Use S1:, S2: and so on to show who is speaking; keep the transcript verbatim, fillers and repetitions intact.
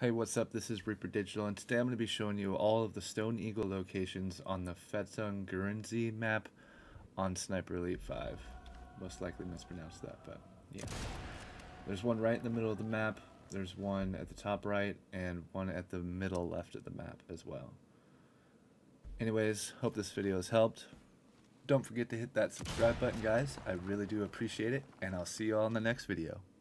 S1: Hey, what's up? This is ReaperDigital, and today I'm going to be showing you all of the Stone Eagle locations on the FESTUNG Guernsey map on Sniper Elite five. Most likely mispronounced that, but yeah. There's one right in the middle of the map, there's one at the top right, and one at the middle left of the map as well. Anyways, hope this video has helped. Don't forget to hit that subscribe button, guys. I really do appreciate it, and I'll see you all in the next video.